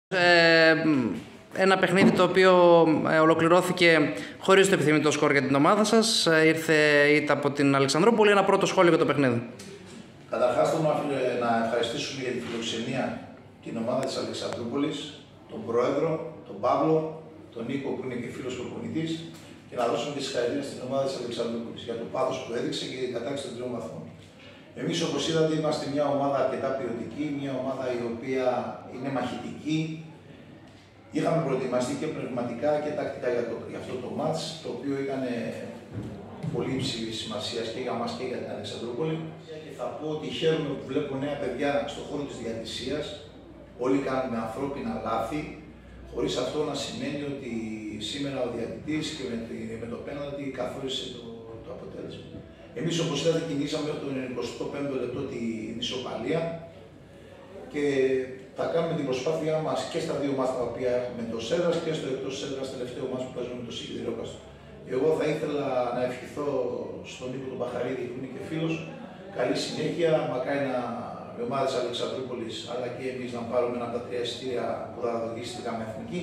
Ένα παιχνίδι το οποίο ολοκληρώθηκε χωρίς το επιθυμητό σκορ για την ομάδα σας. Ήρθε ήττα από την Αλεξανδρούπολη. Ένα πρώτο σχόλιο για το παιχνίδι. Καταρχάς θέλω να ευχαριστήσουμε για τη φιλοξενία την ομάδα της Αλεξανδρούπολης, τον Πρόεδρο, τον Παύλο, τον Νίκο που είναι και φίλος προπονητής, και να δώσουμε και συγχαρητήρια στην ομάδα της Αλεξανδρούπολης για το πάθος που έδειξε και την κατάκτηση των 3 βαθμών. Εμείς, όπως είδατε, είμαστε μια ομάδα αρκετά ποιοτική, μια ομάδα η οποία είναι μαχητική. Είχαμε προετοιμαστεί και πνευματικά και τακτικά για αυτό το μάτς, το οποίο ήταν πολύ υψηλή σημασία και για μας και για την Αλεξανδρούπολη. Και θα πω ότι χαίρομαι που βλέπω νέα παιδιά στον χώρο της διαιτησίας. Όλοι κάνουμε ανθρώπινα λάθη, χωρίς αυτό να σημαίνει ότι σήμερα ο διαιτητής και με το πέναλτι καθόρισε το αποτέλεσμα. Εμείς, όπως είδατε, κινήσαμε μέχρι τον 25ο λεπτό την ισοπαλία και θα κάνουμε την προσπάθειά μας και στα 2 μάτς τα οποία έχουμε εντός έδρας και στο εκτός έδρας τελευταίο μάτς που παίζουμε με το Σιδηρόκαστρο. Εγώ θα ήθελα να ευχηθώ στον Νίκο τον Παχαρίδη, που είναι και φίλος, καλή συνέχεια. Μακάρι η ομάδα της Αλεξανδρούπολης αλλά και εμείς να πάρουμε ένα από τα 3 εισιτήρια που θα δοκίσει στη ΓΑΜΑ Εθνική.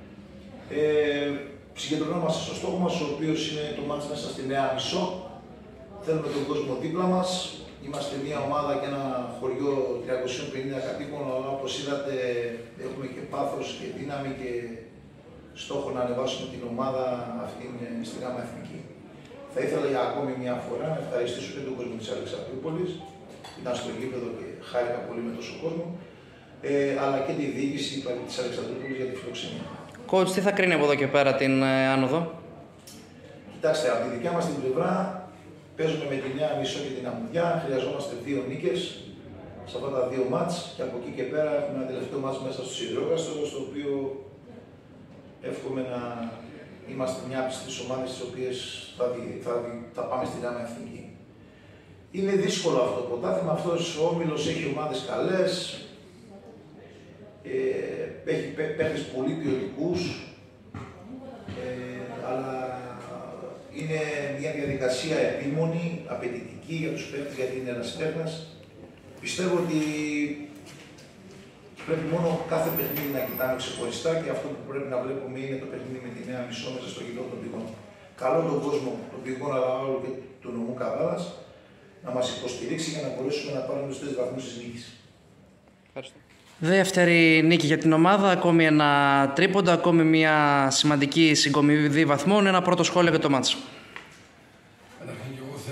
Συγκεντρωνόμαστε στο στόχο μας, ο οποίος είναι το μάτς μέσα στη Νέα Μισό. Θέλουμε τον κόσμο δίπλα μας. Είμαστε μια ομάδα και ένα χωριό 350 κατοίκων, αλλά όπως είδατε έχουμε και πάθος και δύναμη και στόχο να ανεβάσουμε την ομάδα αυτή στη ΓΑΜΑ Εθνική. Θα ήθελα για ακόμη μια φορά να ευχαριστήσω και τον κόσμο της Αλεξανδρούπολης. Ήταν στο γήπεδο και χάρηκα πολύ με τόσο κόσμο, αλλά και τη διοίκηση της Αλεξανδρούπολης για τη φιλοξενία. Coach, τι θα κρίνει από εδώ και πέρα την άνοδο? Κοιτάξτε, από τη δικιά μας την πλευρά παίζουμε με τη Νέα Μισό και την Αμμουδιά. Χρειαζόμαστε 2 νίκες σε αυτά τα 2 μάτς και από εκεί και πέρα έχουμε ένα τελευταίο μάτς μέσα στο Σιδηρόκαστρο, στο οποίο εύχομαι να είμαστε μια από τις ομάδες τις οποίες θα πάμε στη ΓΑΜΑ Εθνική. Είναι δύσκολο αυτό το πρωτάθλημα. Αυτός ο όμιλος έχει ομάδες καλές, έχει παίκτες πολύ ποιοτικούς, αλλά είναι μια διαδικασία επίμονη, απαιτητική για τους παίκτες, γιατί είναι ένας τέχνας. Πιστεύω ότι πρέπει μόνο κάθε παιχνίδι να κοιτάμε ξεχωριστά και αυτό που πρέπει να βλέπουμε είναι το παιχνίδι με τη Νέα Μισό μέσα στο γήπεδο των Πηγών. Καλό τον κόσμο των Πηγών, αλλά όλο και του νομού Καβάλας να μας υποστηρίξει για να μπορέσουμε να πάρουμε τους 4 βαθμούς της νίκης. Ευχαριστώ. Δεύτερη νίκη για την ομάδα, ακόμη ένα τρίποντο, ακόμη μια σημαντική συγκομιδή βαθμών. Ένα πρώτο σχόλιο για το μάτσο. Καταρχήν και εγώ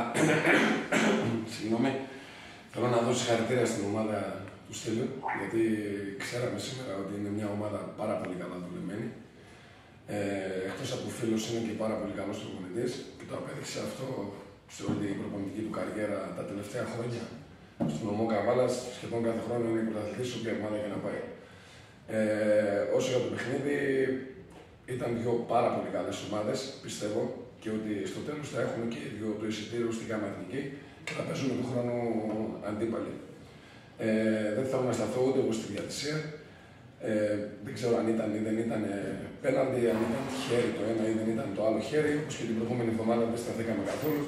θέλω να δώσω συγχαρητήρια στην ομάδα του Στέλιου, γιατί ξέραμε σήμερα ότι είναι μια ομάδα πάρα πολύ καλά δουλεμένη. Εκτός από φίλος είναι και πάρα πολύ καλός προπονητής και το απέδειξε αυτό σε όλη την προπονητική του καριέρα τα τελευταία χρόνια. Στον νομό Καβάλας σχεδόν κάθε χρόνο είναι πρωταθλητής, όποια ομάδα και να πάει. Όσο για το παιχνίδι, ήταν 2 πάρα πολύ καλές ομάδες, πιστεύω, και ότι στο τέλος θα έχουμε και το εισιτήριο στη ΓΑΜΑ Εθνική και θα παίζουμε του χρόνου αντίπαλοι. Δεν θέλω να σταθώ ούτε όπως στη διαιτησία. Δεν ξέρω αν ήταν ή δεν ήταν πέναλτι, αν ήταν χέρι το ένα ή δεν ήταν το άλλο χέρι, όπως και την προηγούμενη εβδομάδα δεν σταθήκαμε καθόλου.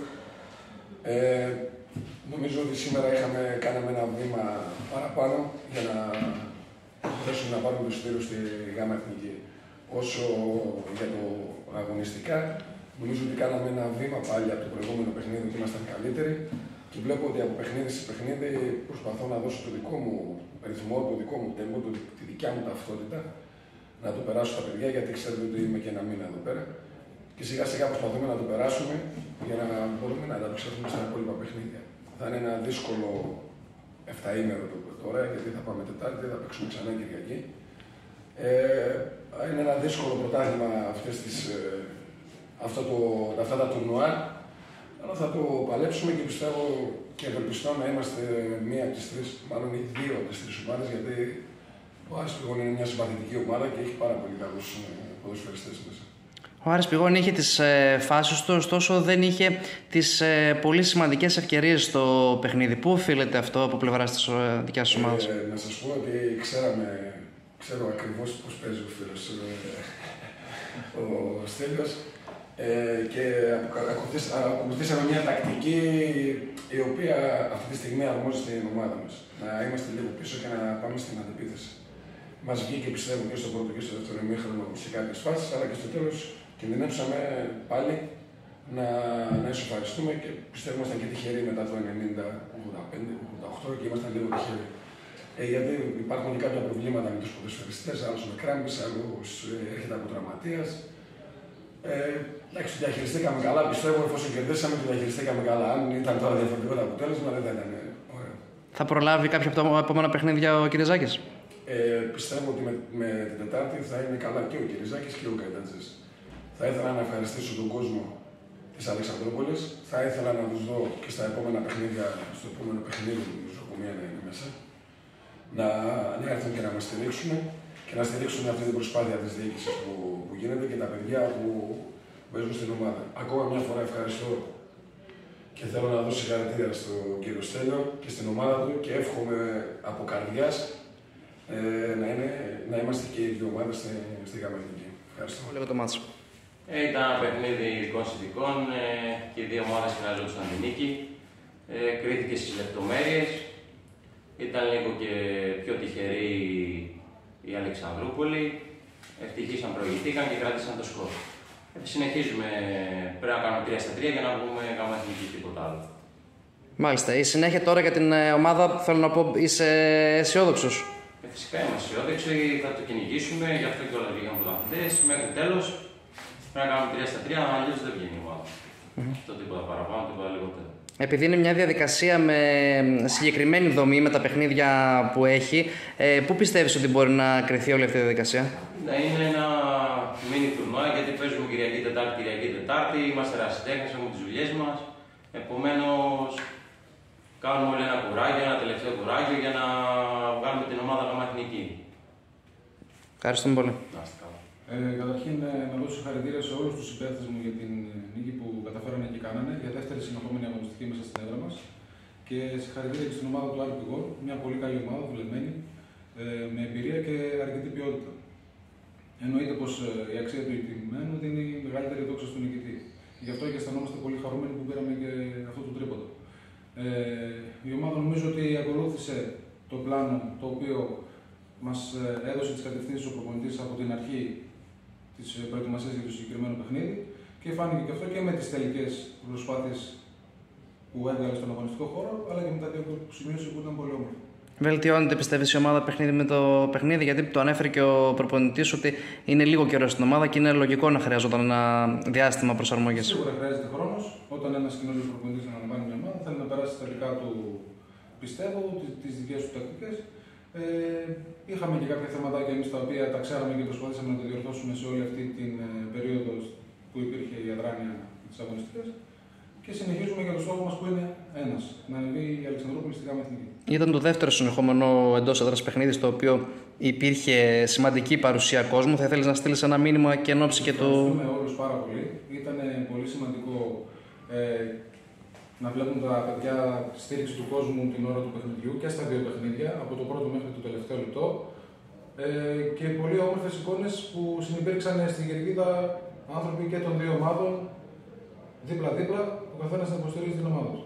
Νομίζω ότι σήμερα κάναμε ένα βήμα παραπάνω για να μπορέσουμε να πάρουμε το εισιτήριο στη ΓΑΜΑ Εθνική. Όσο για το αγωνιστικά, νομίζω ότι κάναμε ένα βήμα πάλι από το προηγούμενο παιχνίδι ότι ήμασταν καλύτεροι και βλέπω ότι από παιχνίδι σε παιχνίδι προσπαθώ να δώσω το δικό μου ρυθμό, το δικό μου τέμπο, τη δικιά μου ταυτότητα, να το περάσω στα παιδιά, γιατί ξέρετε ότι είμαι και 1 μήνα εδώ πέρα. Και σιγά σιγά προσπαθούμε να το περάσουμε για να μπορούμε να ανταπεξέλθουμε στα υπόλοιπα παιχνίδια. Θα είναι ένα δύσκολο 7ήμερο τώρα, γιατί θα πάμε Τετάρτη, θα παίξουμε ξανά Κυριακή. Είναι ένα δύσκολο πρωτάθλημα αυτά τα τουρνουά, αλλά θα το παλέψουμε και πιστεύω και ευελπιστώ να είμαστε μία από τις 3, μάλλον οι 2 από τις 3 ομάδες, γιατί ο Άρης Πηγών είναι μια συμπαθητική ομάδα και έχει πάρα πολύ καλούς ποδοσφαιριστές μέσα. Ο Άρης Πηγών είχε τις φάσεις του, ωστόσο δεν είχε τις πολύ σημαντικές ευκαιρίες στο παιχνίδι. Πού οφείλεται αυτό από πλευράς της δικιάς της ομάδας? Να σας πω ότι ξέρω ακριβώς πώς παίζει ο φίλος ο Στέλιος και ακολουθήσαμε μια τακτική η οποία αυτή τη στιγμή αρμόζει στην ομάδα μας. Να είμαστε λίγο πίσω και να πάμε στην αντεπίθεση. Μας βγήκε πιστεύω και στο πρώτο και στο δεύτερο ημίχρονο σε κάποιες φάσεις, αλλά και στο τέλος κινδυνεύσαμε πάλι να ισοφαριστούμε και πιστεύω ήμασταν και τυχεροί μετά το 90-85-88 και ήμασταν λίγο τυχεροί. Γιατί υπάρχουν και κάποια προβλήματα με τους ποδοσφαιριστές, άλλος με κράμπης, άλλος έρχεται από τραυματίας. Εντάξει, διαχειριστήκαμε καλά, πιστεύω, εφόσον κερδίσαμε και διαχειριστήκαμε καλά. Αν ήταν τώρα διαφορετικό το αποτέλεσμα, δεν θα ήταν ωραίο. Θα προλάβει κάποια από τα επόμενα παιχνίδια ο Κυριζάκης? Πιστεύω ότι με την Τετάρτη θα είναι καλά και ο Κυριζάκης και ο Καϊταντζής. Θα ήθελα να ευχαριστήσω τον κόσμο της Αλεξανδρούπολης. Θα ήθελα να τους δω και στα επόμενα παιχνίδια, στο επόμενο παιχνίδι του νοσοκομεία να είναι μέσα. Να έρθουν και να μας στηρίξουν και να στηρίξουν αυτή την προσπάθεια της διοίκησης που γίνεται και τα παιδιά που παίζουν στην ομάδα. Ακόμα μια φορά ευχαριστώ και θέλω να δώσω συγχαρητήρια στον κύριο Στέλιο και στην ομάδα του και εύχομαι από καρδιάς να είμαστε και οι δύο ομάδες στη ΓΑΜΑ Εθνική. Ευχαριστώ. Λίγο το μάτσο. Ήταν ένα παιχνίδι ειδικών συνθηκών και οι δύο ομάδες χρειαζόταν την νίκη. Κρίθηκε στις λεπτομέρειες. Ήταν λίγο και πιο τυχερή η Αλεξανδρούπολη. Ευτυχήσαν, προηγηθήκαν και κράτησαν το σκορ. Συνεχίζουμε, πρέπει να κάνουμε 3-3 για να βγούμε ΓΑΜΑ Εθνική, τίποτα άλλο. Μάλιστα. Η συνέχεια τώρα για την ομάδα, θέλω να πω, είσαι αισιόδοξος? Φυσικά είμαι αισιόδοξοι, θα το κυνηγήσουμε, γι' αυτό και όλα βγήκαν πρωταθλητές. Μέχρι τέλος πρέπει να κάνουμε 3-3, αλλιώς δεν βγαίνει η ομάδα. Αυτό τίποτα παραπάνω, τίποτα λιγότερο. Επειδή είναι μια διαδικασία με συγκεκριμένη δομή με τα παιχνίδια που έχει, πού πιστεύεις ότι μπορεί να κρυθεί όλη αυτή η διαδικασία? Είναι ένα μίνι τουρνουά, γιατί παίζουμε Κυριακή Τετάρτη, είμαστε ερασιτέχνες, έχουμε τις δουλειές μας. Επομένως, κάνουμε όλοι ένα κουράγιο, ένα τελευταίο κουράγιο για να βγάλουμε την ομάδα ΓΑΜΑ Εθνική. Ευχαριστούμε πολύ. Καταρχήν, να δώσω συγχαρητήρια σε όλους τους συμπαίκτες μου για την νίκη που καταφέρανε και κάνανε για δεύτερη συνεχόμενη αγωνιστική μέσα στην έδρα μας. Και συγχαρητήρια και στην ομάδα του Άρη Πηγών, μια πολύ καλή ομάδα, δουλεμένη, με εμπειρία και αρκετή ποιότητα. Εννοείται πως η αξία του ηττημένου δίνει μεγαλύτερη δόξα στον νικητή. Γι' αυτό και αισθανόμαστε πολύ χαρούμενοι που πήραμε και αυτό το τρίποντο. Η ομάδα νομίζω ότι ακολούθησε το πλάνο το οποίο μας έδωσε τις κατευθύνσεις ο προπονητής από την αρχή της προετοιμασίας για το συγκεκριμένο παιχνίδι και φάνηκε και αυτό και με τις τελικές προσπάθειες που έβγαλε στον αγωνιστικό χώρο, αλλά και με τα δύο που σημείωσε που ήταν πολύ όμορφα. Βελτιώνεται, πιστεύεις, η ομάδα παιχνίδι με το παιχνίδι, γιατί το ανέφερε και ο προπονητής ότι είναι λίγο καιρό στην ομάδα και είναι λογικό να χρειαζόταν ένα διάστημα προσαρμογής. Σίγουρα χρειάζεται χρόνος. Όταν ένας καινούργιος προπονητής αναλαμβάνει μια ομάδα, θέλει να περάσει τα δικά του, πιστεύω, τις δικές του τακτικές. Είχαμε και κάποια θεματάκια εμείς τα οποία τα ξέραμε και προσπαθήσαμε να τα διορθώσουμε σε όλη αυτή την περίοδο που υπήρχε η αδράνεια της αγωνιστικής. Και συνεχίζουμε για το στόχο μας που είναι ένας, να ανεβεί η Αλεξανδρούπολη στη ΓΑΜΑ Εθνική. Ήταν το δεύτερο συνεχόμενο εντός έδρας παιχνίδι στο οποίο υπήρχε σημαντική παρουσία κόσμου. Θα ήθελες να στείλεις ένα μήνυμα και εν ώψη και του. Ευχαριστούμε όλους πάρα πολύ. Ήταν πολύ σημαντικό να βλέπουν τα παιδιά τη στήριξη του κόσμου την ώρα του παιχνιδιού και στα δύο παιχνίδια, από το πρώτο μέχρι το τελευταίο λεπτό. Και πολύ όμορφες εικόνες που συνυπήρξαν στην κερκίδα άνθρωποι και των δύο ομάδων δίπλα-δίπλα, ο καθένας να υποστηρίζει την ομάδα του.